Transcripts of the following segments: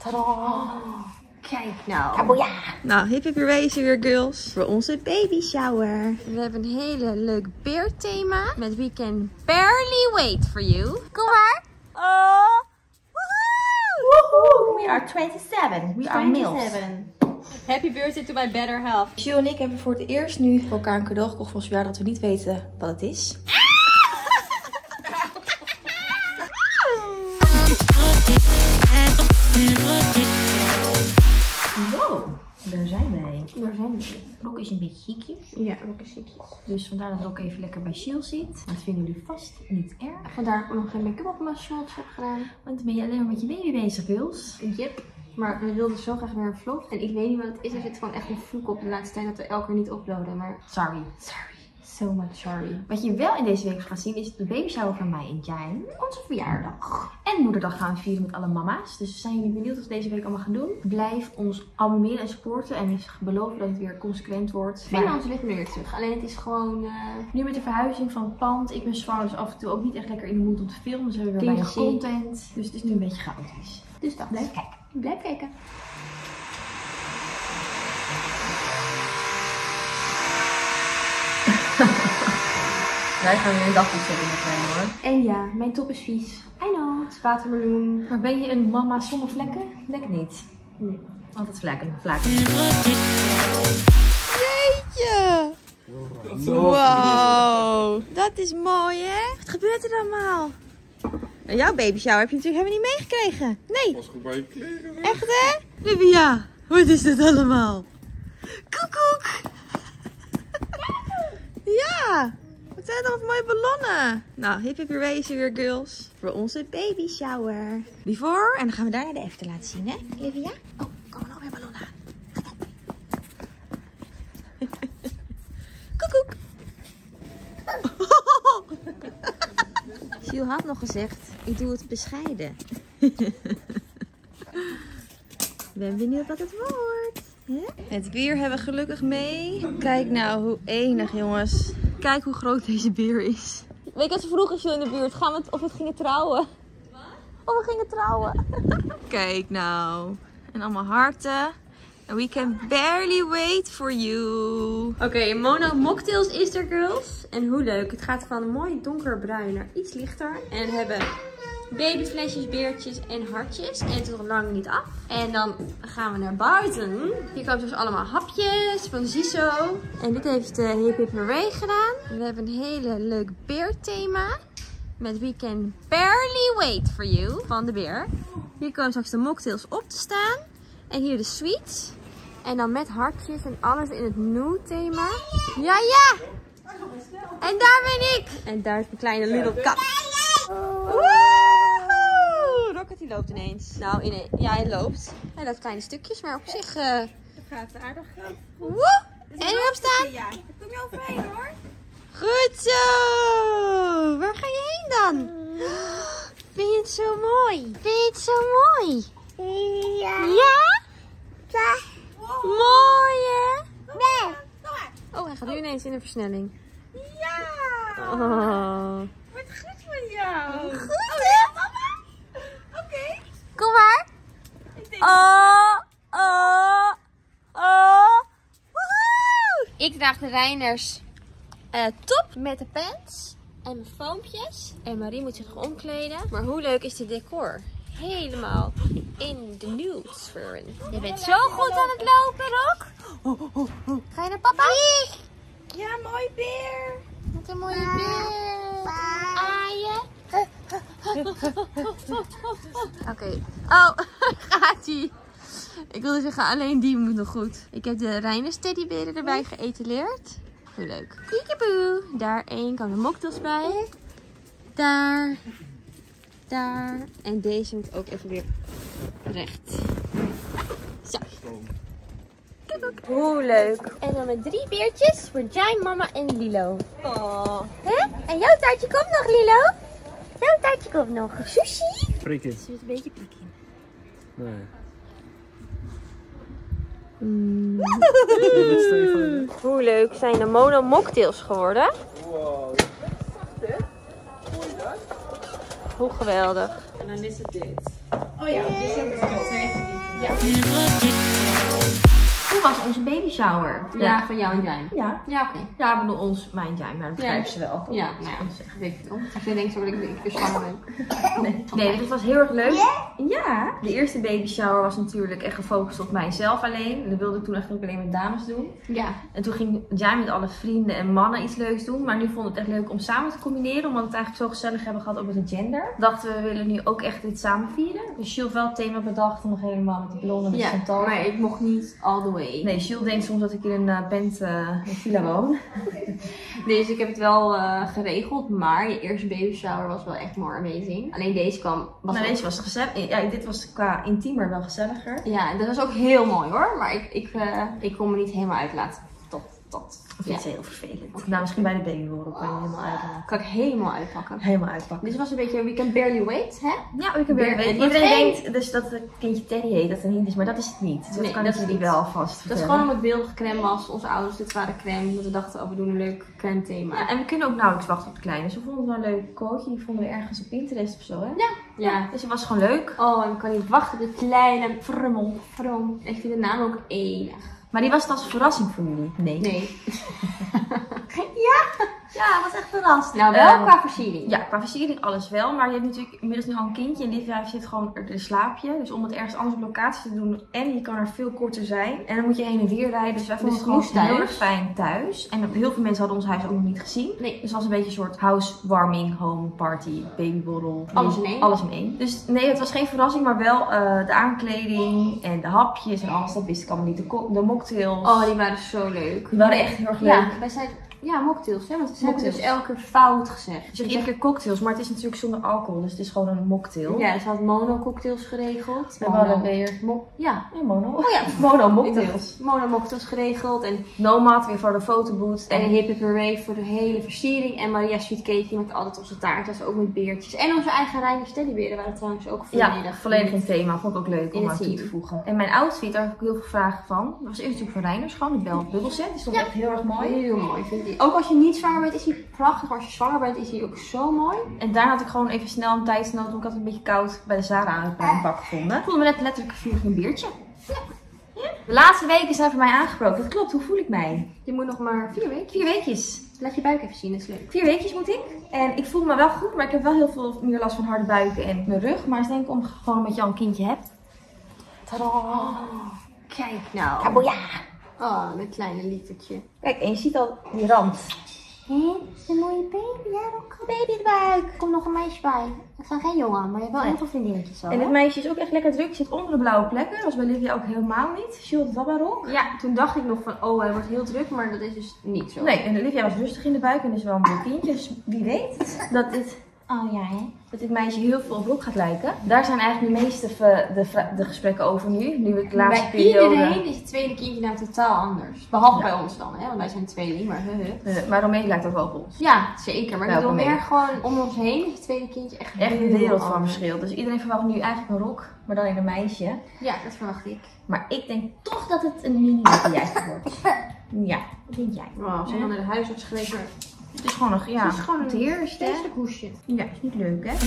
Tadaa! Kijk nou. Kaboja! Nou, hip hip hooray is er weer, girls. Voor onze baby shower. We hebben een hele leuk beerthema. Met We Can Barely Wait For You. Kom maar. Oh! Woehoe! We are 27. We are males. Happy birthday to my better half. Jill en ik hebben voor het eerst nu voor elkaar een cadeau gekocht voor ons verjaardag dat we niet weten wat het is. Wow, daar zijn wij. Rok is een beetje ziekjes. Ja, Rok is ziekjes. Dus vandaar dat Rok even lekker bij Jill zit. Dat vinden jullie vast niet erg. Vandaar dat ik nog geen make-up op mijn shorts heb gedaan. Want dan ben je alleen maar met je baby bezig, Wils. Yep. Maar we wilden zo graag weer een vlog. En ik weet niet wat het is. Er zit gewoon echt een vloek op de laatste tijd dat we elke keer niet uploaden. Maar Sorry. so much sorry. Wat je wel in deze week gaat zien is de baby shower van mij en Jijn. Onze verjaardag. En moederdag gaan we vieren met alle mama's. Dus zijn jullie benieuwd wat we deze week allemaal gaan doen? Blijf ons abonneren en supporten. En we beloven dat het weer consequent wordt. We vinden ons ritme weer terug. Alleen het is gewoon... Nu met de verhuizing van het pand. Ik ben zwanger, dus af en toe ook niet echt lekker in de moed om te filmen. Dus we hebben weer weinig content. Dus het is nu een beetje chaotisch. Dus dat. Blijf kijken. Blijf kijken. Wij gaan weer een dagboek zetten met mij, hoor. En ja, mijn top is vies. I know. Het is watermeloen. Maar ben je een mama zonder vlekken? Lekker niet. Nee. Altijd vlekken. Jeetje! Wow, dat is mooi, hè? Wat gebeurt er allemaal? Nou, jouw baby shower heb je natuurlijk helemaal niet meegekregen. Nee. Was goed bij je kleren. Echt, hè? Livia, wat is dit allemaal? Koekoek! Ja! Wat zijn dat mooie ballonnen? Nou, hip hip hooray is er weer, girls. Voor onze baby shower. Before, en dan gaan we daarna de after laten zien, hè, Livia? Oh, komen nog weer ballonnen aan. Koekoek! Giel had nog gezegd, ik doe het bescheiden. Ben benieuwd wat het wordt. Hè? Het weer hebben we gelukkig mee. Kijk nou hoe enig, jongens. Kijk hoe groot deze beer is. Weet je wat ze vroegen, Giel, in de buurt? Of we gingen trouwen. Wat? Of we gingen trouwen. Kijk nou. En allemaal harten. And we can barely wait for you. Oké, mono mocktails is er, girls. En hoe leuk. Het gaat van mooi donkerbruin naar iets lichter. En we hebben babyflesjes, beertjes en hartjes. En het is nog lang niet af. En dan gaan we naar buiten. Hier komen dus allemaal hapjes van Ziso. En dit heeft Hip Hip Hooray gedaan. We hebben een hele leuk beerthema. Met We Can Barely Wait For You van de beer. Hier komen straks de mocktails op te staan. En hier de sweets. En dan met hartjes en alles in het nude thema. Ja, ja! En daar ben ik! En daar is mijn kleine little kat. Woehoe! Rocket die loopt ineens. Nou, ja, hij loopt. Hij loopt kleine stukjes, maar op zich... Dat gaat aardig. Woe! En nu opstaan? Ja, ik kom je overheen, hoor. Goed zo! Waar ga je heen dan? Vind je het zo mooi? Vind je het zo mooi? Ja. Ja? Ja. Mooi, hè? Nee. Oh, hij gaat nu ineens in een versnelling. Ja. Oh. Wat goed van jou. Goed, hè? Mama? Oké. Kom maar. Ik denk Oh. Woehoe! Ik draag de Reiners top met de pants en mijn foompjes. En Marie moet zich nog omkleden. Maar hoe leuk is dit decor? Helemaal in de nudes voor hen. Je bent zo goed aan het lopen, Rok. Ga je naar papa? ja, mooi beer. Wat een mooie beer. Aaien. Oké. Oh, gaat-ie. Ik wilde zeggen, alleen die moet nog goed. Ik heb de Reiners teddyberen erbij geëtaleerd. Hoe leuk. Kiekeboe. Daar één, kan er mocktails bij. Daar. Daar. En deze moet ook even weer recht. Zo. Hoe leuk. En dan met 3 beertjes voor Jijn, mama en Lilo. Oh. Hè? En jouw taartje komt nog, Lilo. Jouw taartje komt nog. Sushi. Prik het. Er zit een beetje prik in. Nee. Hoe leuk zijn de mono mocktails geworden. Wow. Hoe geweldig. En dan is het dit. Oh ja, dit is ook het 2. Hoe was onze baby shower? Ja, van jou en jij. Ja. Ja, oké. Ja, ik bedoel mijn Jijn, maar dat begrijpen ze wel. Ja, nou ja, weet ik wel. Als je denkt dat ik weer zwanger ben. Nee, dit was heel erg leuk. Ja. De eerste baby shower was natuurlijk echt gefocust op mijzelf alleen. En dat wilde ik toen echt ook alleen met dames doen. Ja. En toen ging Jijn met alle vrienden en mannen iets leuks doen. Maar nu vond ik het echt leuk om samen te combineren. Omdat we het eigenlijk zo gezellig hebben gehad ook met de gender. Dachten we willen nu ook echt dit samen vieren. Dus Jules wel het thema bedacht. Nog helemaal met die blonde met Chantal. Maar ik mocht niet all the way. Nee, Jules denkt soms dat ik in een villa woon. Dus ik heb het wel geregeld. Maar je eerste baby shower was wel echt more amazing. Alleen deze kwam... Deze was gezellig. Ja, dit was qua intiemer wel gezelliger. Ja, dat was ook heel mooi hoor. Maar ik kon me niet helemaal uitlaten. Of iets heel vervelend. Okay. Nou, misschien bij de babyborrel kan je helemaal uitlaten. Kan ik helemaal uitpakken. Helemaal uitpakken. Dit was een beetje We Can Barely Wait, hè? Ja, We Can Barely Wait. Iedereen denkt dus dat het kindje Teddy heet, dat er niet is, maar dat is het niet. Dus dat kan ik jullie wel alvast vertellen. Dat is gewoon omdat beeldige crème was. Onze ouders, dit waren crème. Dat we dachten, oh, we doen een leuk crème thema. Ja, en we kunnen ook nauwelijks wachten op de kleine. Dus we vonden het wel een leuk quoteje. Die vonden we ergens op Pinterest of zo, hè? Ja. Dus het was gewoon leuk. Oh, en ik kan niet wachten. De kleine frummel. Ik vind de naam ook enig. Maar die was het als verrassing voor jullie? Nee. Ja, dat was echt verrast. Nou, wel qua versiering. Ja, qua versiering alles wel. Maar je hebt natuurlijk inmiddels nu al een kindje. En Livia zit gewoon er slaapje. Dus om het ergens anders op locatie te doen. En je kan er veel korter zijn. En dan moet je heen en weer rijden. Dus wij vonden het gewoon heel erg fijn thuis. En heel veel mensen hadden ons huis ook nog niet gezien. Nee. Dus het was een beetje een soort housewarming, home party, babyborrel. Alles in één. Alles in één. Dus nee, het was geen verrassing. Maar wel de aankleding en de hapjes en alles. Dat wist ik allemaal niet. De mocktails. Oh, die waren zo leuk. Die waren echt heel erg leuk. Ja, wij zeiden... Ja, mocktails, hè? Want ze hebben dus elke keer fout gezegd. Je zegt iedere keer cocktails, maar het is natuurlijk zonder alcohol, dus het is gewoon een mocktail. Ja, ze had mono-cocktails geregeld. We hadden weer... Ja, mono. Oh ja, mono-mocktails. Mono-mocktails geregeld en... Nomad weer voor de fotoboot. En een hippie parade voor de hele versiering. En Maria Sweet Cake, die maakte altijd onze taart. Dat was ook met beertjes. En onze eigen Reiner Steadyberen waren trouwens ook volledig. Ja, volledig in thema. Vond ik ook leuk om aan toe te voegen. En mijn outfit, daar heb ik heel veel vragen van. Dat was eerst natuurlijk van Reiners, gewoon de Bel bubbelset. Die stond echt heel erg mooi. Heel mooi, vind ik. Ook als je niet zwanger bent, is hij prachtig. Maar als je zwanger bent, is hij ook zo mooi. En daar had ik gewoon even snel een tijdsnood. Want ik had het een beetje koud bij de Zara aan het bak gevonden. Ik voelde me net letterlijk een biertje. Ja. De laatste weken zijn voor mij aangebroken. Dat klopt, hoe voel ik mij? Je moet nog maar 4 weken. 4 weekjes. Laat je buik even zien, dat is leuk. 4 weekjes moet ik. En ik voel me wel goed, maar ik heb wel heel veel meer last van harde buiken en mijn rug. Maar het is denk ik om gewoon omdat je al een kindje hebt. Tadaa! Kijk nou. Kaboja! Oh, een kleine lievertje. Kijk, en je ziet al die rand. Hé, een mooie baby. Ja, ook een baby erbij. Er komt nog een meisje bij. Dat is geen jongen, maar je hebt wel heel veel vriendinnetjes al. En het meisje is ook echt lekker druk. Je zit onder de blauwe plekken. Dat was bij Livia ook helemaal niet. Jules had wel rok. Ja, toen dacht ik nog van, oh, hij wordt heel druk, maar dat is dus niet zo. Nee, en Livia was rustig in de buik en is wel een mooi kindje. Dus wie weet dat dit... Oh ja, hè? Dat dit meisje heel veel op Rock gaat lijken. Daar zijn eigenlijk de meeste de gesprekken over nu. Nu ik de laatste periode... Bij iedereen is het tweede kindje nou totaal anders. Behalve bij ons dan, hè? Want wij zijn tweeling, maar Maar Romee lijkt ook wel op ons. Ja, zeker. Maar ik bedoel meer gewoon om ons heen is het tweede kindje echt een wereld van verschil. Dus iedereen verwacht nu eigenlijk een rok, maar dan in een meisje. Ja, dat verwacht ik. Maar ik denk toch dat het een mini-juist wordt. Ja, dat denk jij. Wow, ze gaan naar de huisarts geweest, maar... Het is gewoon nog, ja, het is gewoon het eerste. Een hoesje. Ja, is niet leuk, hè?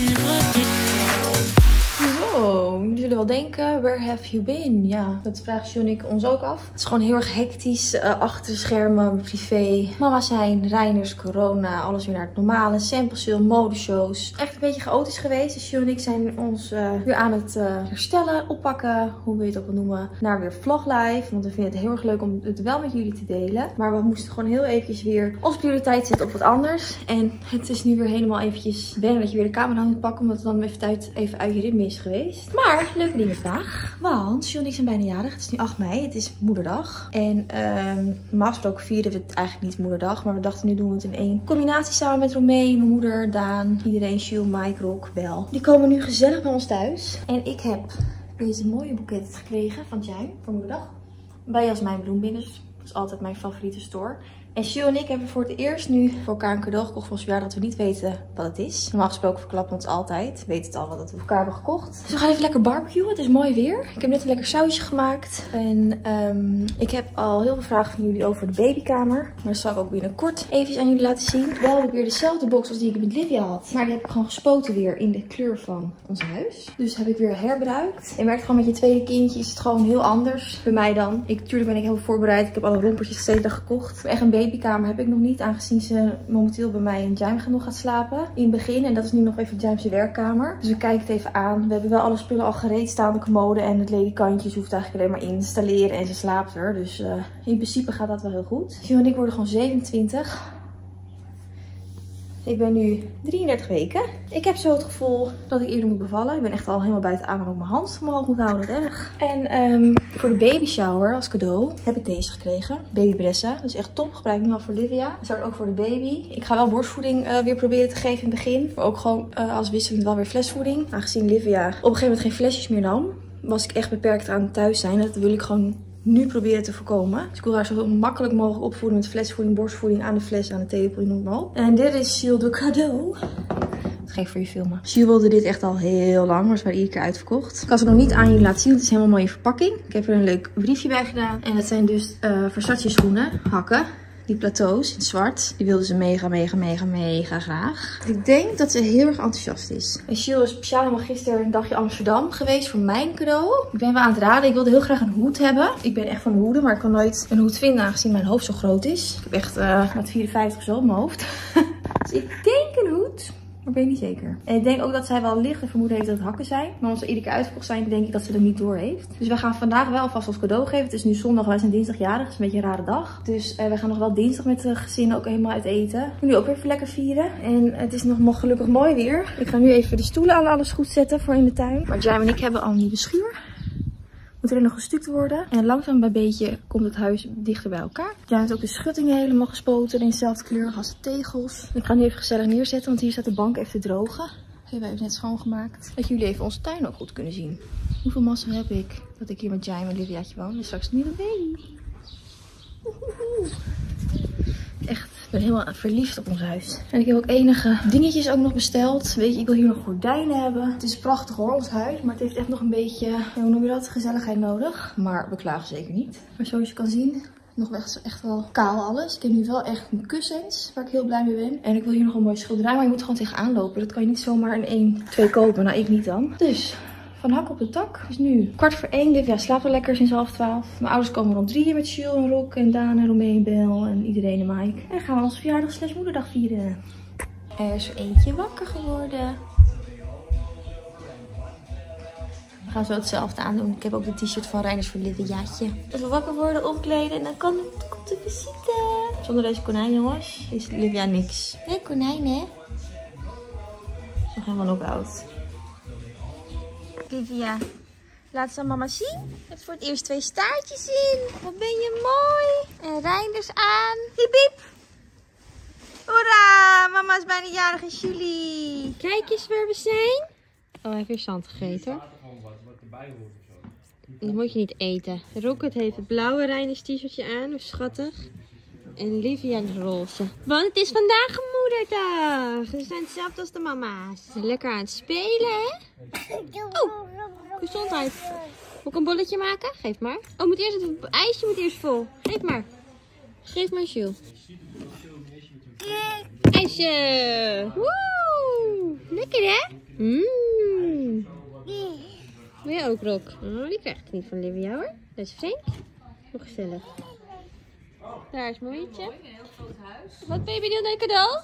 Zo, jullie zullen wel denken, where have you been? Ja, dat vraagt John en ik ons ook af. Het is gewoon heel erg hectisch, achter de schermen, privé. Mama zijn, Reiners, corona, alles weer naar het normale. Sample sale, modeshows. Echt een beetje chaotisch geweest. Dus John en ik zijn ons weer aan het herstellen, oppakken, hoe wil je het ook wel noemen, naar weer vloglife. Want we vinden het heel erg leuk om het wel met jullie te delen. Maar we moesten gewoon heel eventjes weer onze prioriteit zetten op wat anders. En het is nu weer helemaal eventjes wennen dat je weer de camera moet pakken, omdat het dan even uit je ritme is geweest. Maar, leuke dingen vandaag. Want John en ik zijn bijna jarig. Het is nu 8 mei. Het is moederdag. En normaal gesproken vieren we het eigenlijk niet moederdag. Maar we dachten nu doen we het in één combinatie samen met Romee, mijn moeder, Daan, iedereen, Jules, Mike, Rock, Bel. Die komen nu gezellig bij ons thuis. En ik heb deze mooie boeket gekregen van Jijn voor moederdag. Bij Jasmijn Bloembinners. Dat is altijd mijn favoriete store. En Sjoe en ik hebben voor het eerst nu voor elkaar een cadeau gekocht voor ons verjaardag dat we niet weten wat het is. Normaal gesproken verklappen we ons altijd. We weten het al wat we voor elkaar hebben gekocht. Dus we gaan even lekker barbecuen. Het is mooi weer. Ik heb net een lekker sausje gemaakt. En ik heb al heel veel vragen van jullie over de babykamer. Maar dat zal ik ook binnenkort even aan jullie laten zien. Wel heb ik weer dezelfde box als die ik met Livia had. Maar die heb ik gewoon gespoten weer in de kleur van ons huis. Dus heb ik weer herbruikt. Je merkt gewoon met je tweede kindje is het gewoon heel anders bij mij dan. Tuurlijk ben ik heel voorbereid. Ik heb alle rompertjes steeds gekocht. Maar echt een babykamer heb ik nog niet. Aangezien ze momenteel bij mij in Jaim nog gaat slapen. In het begin. En dat is nu nog even Jaim's werkkamer. Dus we kijken het even aan. We hebben wel alle spullen al gereed staan. De commode en het ledikantje. Ze hoeft eigenlijk alleen maar installeren. En ze slaapt er. Dus in principe gaat dat wel heel goed. Gio en ik worden gewoon 27. Ik ben nu 33 weken. Ik heb zo het gevoel dat ik eerder moet bevallen. Ik ben echt al helemaal buiten adem op mijn hand omhoog moet houden. Dat erg. En voor de baby shower als cadeau heb ik deze gekregen. Baby Bressa. Dat is echt top. Gebruik ik nu al voor Livia. Dat is ook voor de baby. Ik ga wel borstvoeding weer proberen te geven in het begin. Maar ook gewoon als wisselend wel weer flesvoeding. Aangezien Livia op een gegeven moment geen flesjes meer nam. Was ik echt beperkt aan het thuis zijn. Dat wil ik gewoon nu proberen te voorkomen. Dus ik wil haar zo makkelijk mogelijk opvoeden met flesvoeding, borstvoeding, aan de fles, aan de tepel, noem maar op. En dit is Gilles de cadeau. Dat ga ik voor je filmen. Gilles wilde dit echt al heel lang, maar ze waren iedere keer uitverkocht. Ik kan ze nog niet aan jullie laten zien, het is helemaal mooi in verpakking. Ik heb er een leuk briefje bij gedaan. En dat zijn dus Versace schoenen, hakken. Die plateaus in het zwart, die wilde ze mega graag. Ik denk dat ze heel erg enthousiast is. En Gilles is speciaal helemaal gisteren een dagje Amsterdam geweest voor mijn cadeau. Ik ben wel aan het raden. Ik wilde heel graag een hoed hebben. Ik ben echt van de hoeden, maar ik kan nooit een hoed vinden aangezien mijn hoofd zo groot is. Ik heb echt maat 54 zo op mijn hoofd. Dus ik denk een hoed. Maar ben ik niet zeker. En ik denk ook dat zij wel lichte vermoeden heeft dat het hakken zijn. Maar als ze iedere keer uitverkocht zijn, denk ik dat ze dat niet door heeft. Dus we gaan vandaag wel alvast als cadeau geven. Het is nu zondag, wij zijn dinsdag jarig. Dat is een beetje een rare dag. Dus we gaan nog wel dinsdag met de gezin ook helemaal uit eten. Nu ook even lekker vieren. En het is nog gelukkig mooi weer. Ik ga nu even de stoelen aan alles goed zetten voor in de tuin. Maar Jaim en ik hebben al een nieuwe schuur. Moet er nog gestuukt worden. En langzaam bij beetje komt het huis dichter bij elkaar. Jaim heeft ook de schuttingen helemaal gespoten in dezelfde kleur als de tegels. Ik ga nu even gezellig neerzetten, want hier staat de bank even te drogen. Die hebben we even net schoongemaakt. Dat jullie even onze tuin ook goed kunnen zien. Hoeveel massa heb ik dat ik hier met Jaim en Liviaatje woon. Dus straks een nieuwe baby. Echt, ik ben helemaal verliefd op ons huis. En ik heb ook enige dingetjes ook nog besteld. Weet je, ik wil hier nog gordijnen hebben. Het is prachtig hoor, ons huis. Maar het heeft echt nog een beetje, hoe noem je dat, gezelligheid nodig. Maar we klagen zeker niet. Maar zoals je kan zien, nog echt wel kaal alles. Ik heb nu wel echt een kussens, waar ik heel blij mee ben. En ik wil hier nog een mooie schilderij, maar je moet er gewoon tegenaan lopen. Dat kan je niet zomaar in 1-2 kopen. Nou, ik niet dan. Dus van hak op de tak. Het is nu 1:15. Livia slaapt al lekker sinds 11:30. Mijn ouders komen rond 3 met Jules en Rock en Daan en Romee en Bel en iedereen en Mike. En dan gaan we onze verjaardag / moederdag vieren. Er is er eentje wakker geworden. We gaan zo hetzelfde aandoen. Ik heb ook de t-shirt van Reiners voor Liviaatje. Als we wakker worden, omkleden en dan komt de visite. Zonder deze konijn, jongens, is Livia niks. Nee, konijn, hè? Zo gaan we nog oud. Livia, laat ze aan mama zien. Je hebt voor het eerst 2 staartjes in. Wat ben je mooi. En Reinders aan. Hiep hiep. Hoera, mama is bijna jarig in juli. Kijk eens waar we zijn. Oh, hij heeft weer zand gegeten. Dat moet je niet eten. Rocket heeft het blauwe Reinders t-shirtje aan. Hoe schattig. En Livia het roze. Want het is vandaag een moederdag. Ze zijn hetzelfde als de mama's. Ze zijn lekker aan het spelen, hè? Oh, gezondheid. Moet ik een bolletje maken? Geef maar. Oh, moet eerst het ijsje moet eerst vol. Geef maar. Geef maar, Jules. IJsje. Woe. Lekker, hè? Mmm. Wil je ook, Rock? Oh, die krijg ik niet van Livia, hoor. Dat is vreemd. Hoe gezellig. Daar is mooietje. Wat ben je benieuwd naar je cadeau?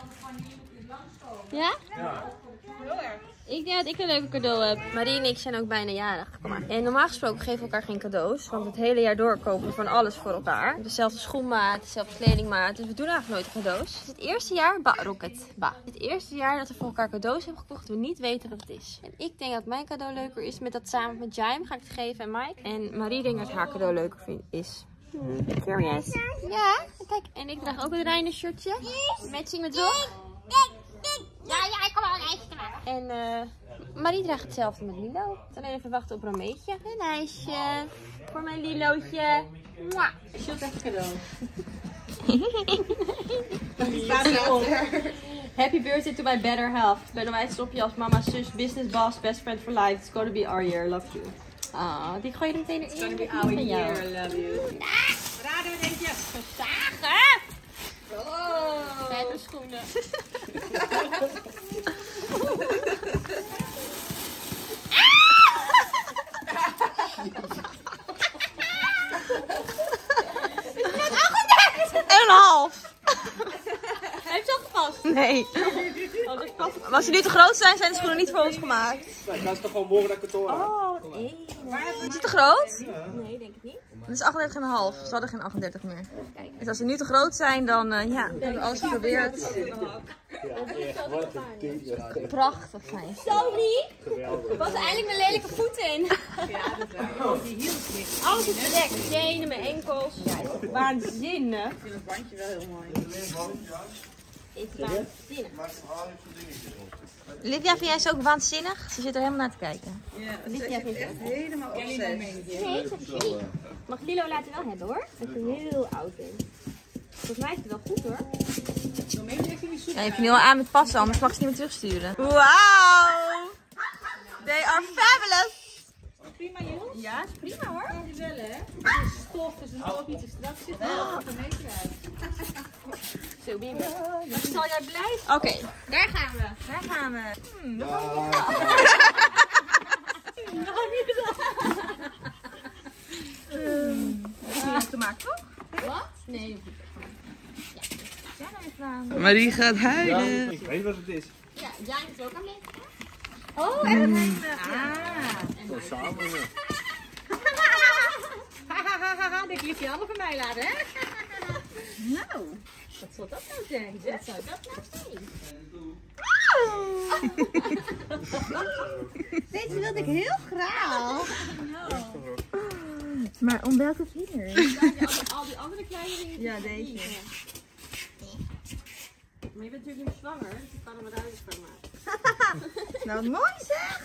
Ja? Ja. Ik denk dat ik een leuke cadeau heb. Marie en ik zijn ook bijna jarig. Kom maar. En normaal gesproken geven we elkaar geen cadeaus. Want het hele jaar door kopen we van alles voor elkaar. Dezelfde schoenmaat, dezelfde kledingmaat. Dus we doen eigenlijk nooit cadeaus. Het is het eerste jaar, Rocket. Het eerste jaar dat we voor elkaar cadeaus hebben gekocht. Dat we niet weten wat het is. En ik denk dat mijn cadeau leuker is. Met dat samen met Jaim ga ik het geven en Mike. En Marie denkt dat haar cadeau leuker is. Curious. Ja, kijk. En ik draag ook een Reiner shirtje. Matching met Rock. Ja, ik kom al een ijsje te maken. En Marie draagt hetzelfde met Lilo. Alleen even wachten op Romeetje. Een ijsje voor mijn Lilootje. Mwah. Jules krijgt een cadeau. Happy birthday to my better half. Bij de meid stop je als mama, zus, business boss, best friend for life. It's gonna be our year, love you. Ah, die gooi je er meteen in. It's gonna be our year, love you. Raden, denk je? Verzagen! Oh. Vette schoenen. En een half. Heeft ze al gepast? Nee. Maar als ze nu te groot zijn, zijn de schoenen niet voor ons gemaakt. Nee, ik kan ze toch gewoon morgen dat ik het hoor. Oh, nee. Is het te groot? Nee, denk ik niet. Het is 38,5. Ze hadden geen 38 meer. Kijk. Dus als ze nu te groot zijn, dan ja, hebben we alles geprobeerd. Ja, wat een ding. Prachtig zijn. Sorry! Geweldig. Was eindelijk mijn lelijke voet in. Ja, dat is wel. Die hield niet. Alles is bedekt. Tenen, mijn enkels. Waanzinnig. Ik vind het bandje wel heel mooi. Is waanzinnig. Livia, vind jij ze ook waanzinnig? Ze zit er helemaal naar te kijken. Ja, Livia vindt echt helemaal obsessief. Nee, dat is niet. Mag Lilo laten wel hebben hoor. Dat is heel oud in. Volgens mij is het wel goed hoor. Ja, je hebt nu al aan met passen, anders mag ze niet meer terugsturen. Wauw! They are fabulous! Prima jongens. Ja, is prima hoor. Kan je wel hè? Het is stof, dus het moet ook niet te strak zitten. Dat is een meter uit. Zo, Bibi. Wat zal jij blijven? Oké, daar gaan we. Daar gaan we. Dat had ik niet gedaan. Dat is niet gemaakt, toch? Wat? Nee. Ja, daar even aan. Maar die gaat Ja, huilen. ik weet wat het is. Ja, Jaan is ook aan mee. Oh, en het Zo samen. Hahaha, denk je je handen van mij laten, hè? Nou, wat zal dat nou zijn? Wat zou dat nou zijn? Deze wilde ik heel graag. Maar om welke vinger? Al die andere kleine dingen. Ja, deze. Maar je bent natuurlijk niet meer zwanger, dus je kan er wat uit van maken. Nou, wat mooi zeg.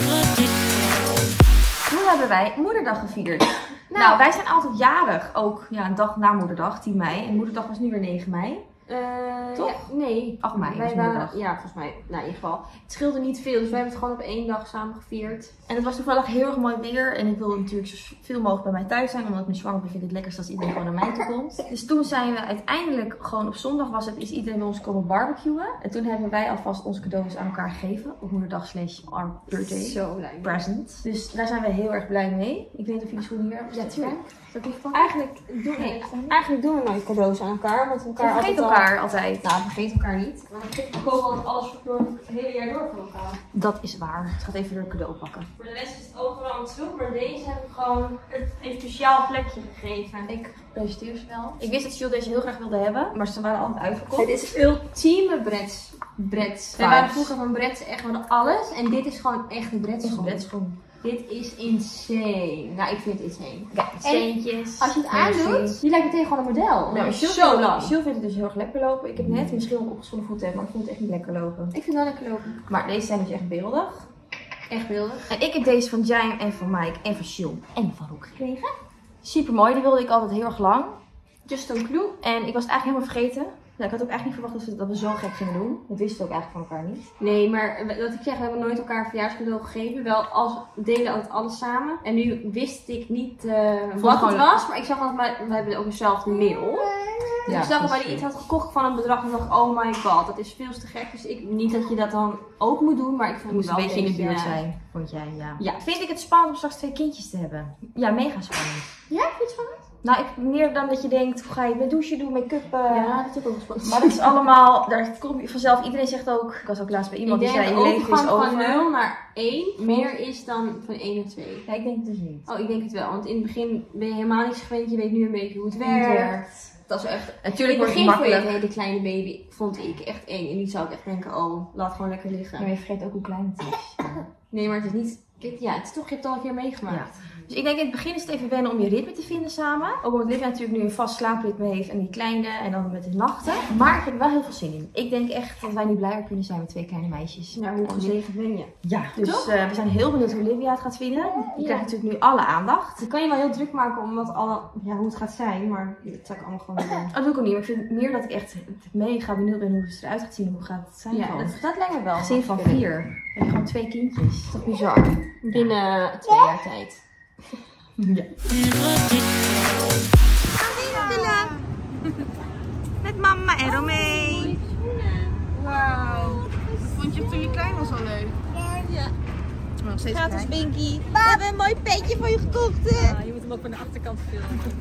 Hoe hebben wij moederdag gevierd? Nou, wij zijn altijd jarig. Ook ja, een dag na moederdag, 10 mei. En moederdag was nu weer 9 mei. Toch? Ja, nee. 8 mei was Wij waren, moederdag. ja, volgens mij. Nou, in ieder geval. Het scheelde niet veel, dus wij hebben het gewoon op 1 dag samen gevierd. En het was toevallig heel erg mooi weer. En ik wilde natuurlijk zoveel mogelijk bij mij thuis zijn. Omdat ik me zwanger ben, vind ik het lekkerst als iedereen gewoon naar mij toe komt. Dus toen zijn we uiteindelijk gewoon op zondag is iedereen bij ons komen barbecuen. En toen hebben wij alvast onze cadeaus aan elkaar gegeven. Op moederdag / our birthday Zo blij. present. Dus daar zijn we heel erg blij mee. Ik weet niet of jullie schoenen hier hebben. Ja, tuurlijk. Zal ik even pakken? Eigenlijk doen we nooit cadeaus aan elkaar, want we We elkaar vergeten altijd elkaar altijd. Nou, we vergeten elkaar niet. Maar we kopen altijd alles door het hele jaar door van elkaar. Dat is waar. Het gaat even door een cadeau pakken. Voor de rest is het overal een troep, maar deze heb ik gewoon een speciaal plekje gegeven. Ik presenteer ze wel. Ik wist dat Jules deze heel graag wilde hebben, maar ze waren altijd uitverkocht. Het is ultieme Bretts. Wij waren vroeger van Bretts echt van alles. En dit is gewoon echt een Bretts schoen. Brettschoen. Dit is insane. Nou, ik vind het insane. Kijk, steentjes. Als je het aandoet, je lijkt meteen gewoon een model. Nou, Nou, Jules zo lang. Jules vindt het dus heel erg lekker lopen. Ik heb net misschien ook opgeschonden voeten hebben, maar ik vind het echt niet lekker lopen. Ik vind het wel lekker lopen. Maar deze zijn dus echt beeldig. Echt beeldig. En ik heb deze van Jaime en van Mike en van Jules en van Roek gekregen. Super mooi, die wilde ik altijd heel erg lang. Just een clue. En ik was het eigenlijk helemaal vergeten. Ja, ik had ook eigenlijk niet verwacht dat we zo gek gingen doen. Dat wisten we ook eigenlijk van elkaar niet. Nee, maar wat ik zeg, we hebben nooit elkaar een verjaarscadeau gegeven. Wel we delen altijd alles samen. En nu wist ik niet wat het was. Maar ik zag altijd, maar we hebben ook dezelfde middel. Dus ik zag dat hij iets had gekocht van een bedrag en dacht, oh my god, dat is veel te gek. Dus niet dat je dat dan ook moet doen, maar ik vond Het moest het een wel beetje in de buurt zijn, vond jij, ja. Ja. Vind ik het spannend om straks 2 kindjes te hebben? Ja, mega spannend. Ja, heb je iets van het? Nou, meer dan dat je denkt, hoe ga je met douchen doen, make-up. Ja, dat is ook wel spannend. Maar dat is allemaal, daar kom je vanzelf. Iedereen zegt ook, ik was ook laatst bij iemand Ik die denk zei, dat je de leven is overgang van over. 0 naar 1 meer is dan van 1 naar 2. Ja, ik denk het dus niet. Oh, ik denk het wel. Want in het begin ben je helemaal niet gewend. Je weet nu een beetje hoe het Hoe het werkt. Dat is wel echt... Natuurlijk In wordt het het begin vond je makkelijk. een hele kleine baby, vond ik echt eng. En nu zou ik echt denken, oh, laat gewoon lekker liggen. Maar je vergeet ook hoe klein het is. Nee, maar het is niet Ja, het is toch, je hebt het al een keer meegemaakt. Ja. Dus ik denk in het begin is het even wennen om je ritme te vinden samen. Ook omdat Livia natuurlijk nu een vast slaapritme heeft en die kleine en dan met de nachten. Maar ik heb er wel heel veel zin in. Ik denk echt dat wij niet blijer kunnen zijn met 2 kleine meisjes. Ja, hoe gezegend ben je? Ja, dus we zijn heel benieuwd hoe Livia het gaat vinden. Die krijgt natuurlijk nu alle aandacht. Dan kan je wel heel druk maken om hoe het gaat zijn, maar dat zou ik allemaal gewoon niet doen. Dat doe ik ook niet, maar ik vind meer dat ik echt mega benieuwd ben hoe het eruit gaat zien. Hoe gaat het zijn? Ja, dat lijkt me wel. Gezin van 4. Heb je gewoon 2 kindjes. Toch bizar. Binnen 2 jaar tijd. Ja. Met mama en Romee. Wauw. Vond je toen je klein was al leuk? Ja. Nog steeds Gratis klein. Binky. We hebben een mooi petje voor je gekocht, hè? Ja, je moet hem ook van de achterkant filmen.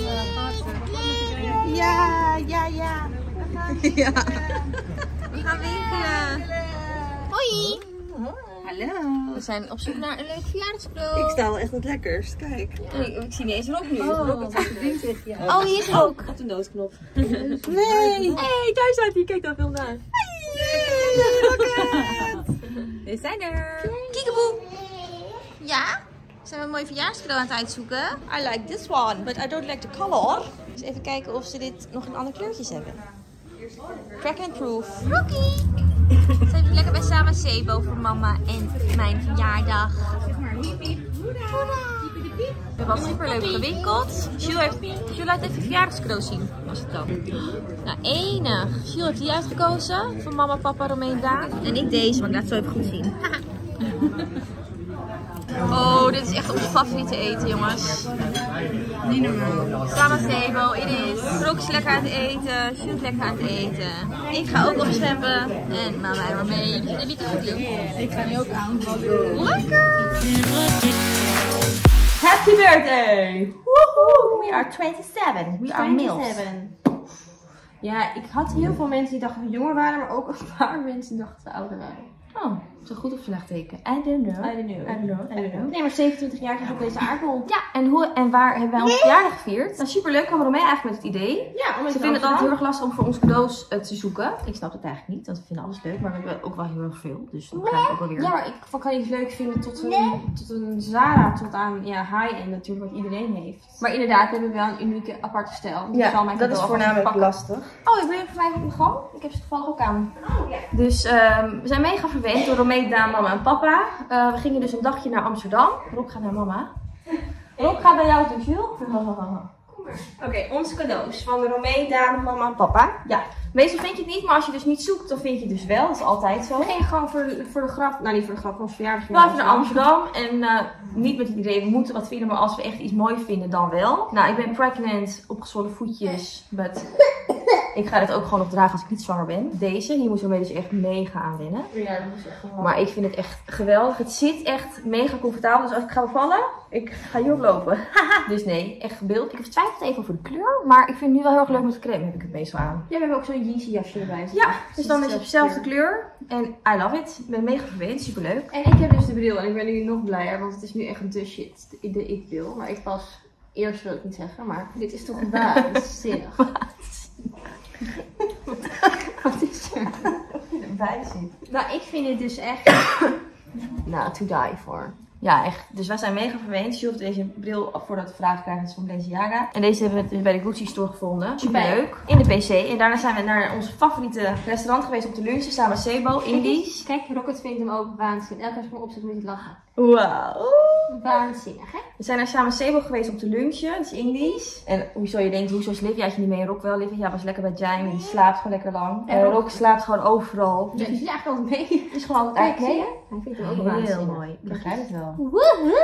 Ja. Ja. We gaan winkelen. Hoi. Hallo. We zijn op zoek naar een leuk verjaardagscadeau. Ik sta wel echt het lekkerst. Kijk. Ik zie niet eens Rob nu. Rob, het is ding tegen jou. Oh, hier is ook. Op de noodknop. Nee. Hey, daar staat hij. Kijk dan veel naar. We zijn er. Kiekeboe. Ja? Zijn we een mooi verjaarscadeau aan het uitzoeken? I like this one, but I don't like the color. Dus even kijken of ze dit nog in andere kleurtjes hebben. Crack and proof. Rookie! Zijn we lekker bij Sama Sebo voor mama en mijn verjaardag. We hebben al super leuk gewinkeld. Jules laat even het verjaardagscadeau zien. Was het dan? Nou, enig. Jules heeft die uitgekozen. Voor mama, papa, Romee en Daan. En ik deze, maar ik laat het zo even goed zien. Oh, dit is echt onze favoriete eten, jongens. Niet normaal. Sama Sebo, it is. Brooke is lekker aan het eten. Jules is lekker aan het eten. Ik ga ook opscheppen. En mama en Romee, die zitten niet te verdienen. Ik ga nu ook aan. Lekker! Happy birthday! Woehoe! We are 27. We are MILFs. 27. Ja, ik had heel veel mensen die dachten dat we jonger waren, maar ook een paar mensen die dachten dat we ouder waren. Oh, zo goed of slecht teken? I don't know. I don't know. I don't know. Nee, maar 27 jaar is op deze aardbol. Ja, en waar hebben wij onze verjaardag gevierd? Nou, superleuk. Kwam Romee eigenlijk met het idee. Ja, omdat Ze vinden het altijd heel erg lastig om voor ons cadeaus te zoeken. Ik snap het eigenlijk niet, want we vinden alles leuk. Maar we hebben ook wel heel erg veel. Dus dan ga ik ook wel weer. Ja, maar ik kan iets leuk vinden tot een Zara, tot aan high-end natuurlijk, wat iedereen heeft. Maar inderdaad, we hebben wel een unieke, aparte stijl. Dus ik zal mijn dat is cadeau voornamelijk pakken. lastig. Oh, ik ben even voor mij op de gang. Ik heb ze toevallig ook aan. Dus we zijn mega verwend door Romee, Daan, mama en papa. We gingen dus een dagje naar Amsterdam. Rob gaat naar mama. Rob gaat bij jou toe, Jules. Oké, onze cadeaus van Romee, Daan, mama en papa. Ja, meestal vind je het niet, maar als je dus niet zoekt, dan vind je het dus wel. Dat is altijd zo. We gingen gewoon voor de grap, nou niet voor de grap, voor ons verjaardag. We even naar Amsterdam en niet met het idee we moeten wat vinden, maar als we echt iets mooi vinden, dan wel. Nou, ik ben pregnant, opgezwollen voetjes, but ik ga dit ook gewoon nog dragen als ik niet zwanger ben. Deze, hier moet Romee dus echt mega aan wennen. Ja, dat is echt gewoon. Maar ik vind het echt geweldig. Het zit echt mega comfortabel, dus als ik ga bevallen, ik ga hierop lopen. Dus nee, echt gebeeld. Ik heb twijfeld even over de kleur, maar ik vind het nu wel heel erg leuk met de crème, heb ik het meestal aan. Ja, we hebben ook zo'n Yeezy jasje erbij. Ja, dus dan is het dezelfde kleur. En I love it. Ik ben mega verwend, superleuk. En ik heb dus de bril en ik ben nu nog blijer, want het is nu echt de shit, de ik-bril. Maar ik was, eerst wil ik niet zeggen, maar dit is toch waanzinnig. Wat is er? Bij zit. Nou, ik vind het dus echt, nou, to die for. Ja, echt. Dus wij zijn mega verwend. Jules heeft deze bril voordat we vragen krijgen, dat is van Balenciaga. En deze hebben we dus bij de Gucci store gevonden. Superleuk. In de PC. En daarna zijn we naar onze favoriete restaurant geweest om te lunchen. Samen Sebo, Indisch. Kijk, Rocket vindt hem ook waanzinnig. Elke keer als ik hem opzet moet hij lachen. Wauw. Waanzinnig, hè? We zijn naar Samen Sebo geweest om te lunchen. Dat is Indisch. En hoezo je denkt, hoezo is Liviaatje niet mee? Rock wel. Livia was lekker bij Jaime. Die slaapt gewoon lekker lang. En Rock slaapt gewoon overal. Ja, die is eigenlijk altijd mee. Het is gewoon altijd Kijk, zie mee. je? Hij vindt hem ook Heel waanzinnig. mooi. Ik begrijp het wel. Woehoe!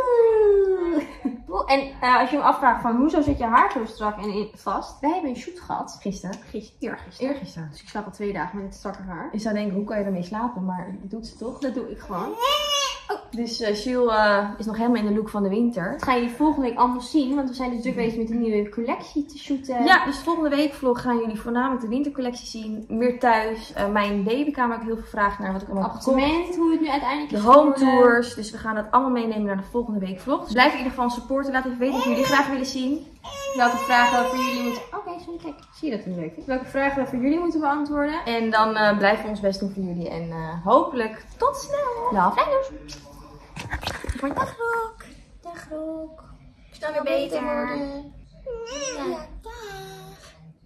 En als je me afvraagt van hoezo zit je haar zo strak en vast? Wij hebben een shoot gehad. Gisteren. Eergisteren. Eergisteren. Dus ik slaap al 2 dagen met dit strakke haar. Je zou denken, hoe kan je ermee slapen? Maar dat doet ze toch? Dat doe ik gewoon. Dus Jules is nog helemaal in de look van de winter. Dat ga je volgende week allemaal zien, want we zijn dus druk bezig met een nieuwe collectie te shooten. Ja, dus volgende week vlog gaan jullie voornamelijk de wintercollectie zien. Meer thuis. Mijn babykamer heb ik heel veel vragen naar wat ik allemaal heb gekocht. Appartement, hoe het nu uiteindelijk De is home geworden. tours. Dus we gaan dat allemaal meenemen naar de volgende week vlog. Dus blijf in ieder geval supporten. Laat even weten of jullie graag willen zien. Welke vragen voor jullie moeten... Oké, sorry, kijk. Zie je dat in de week? Welke vragen we voor jullie moeten beantwoorden. En dan blijven we ons best doen voor jullie. En hopelijk tot snel. Love. Dag Rook. Dag Rook. Snel weer beter. Ja.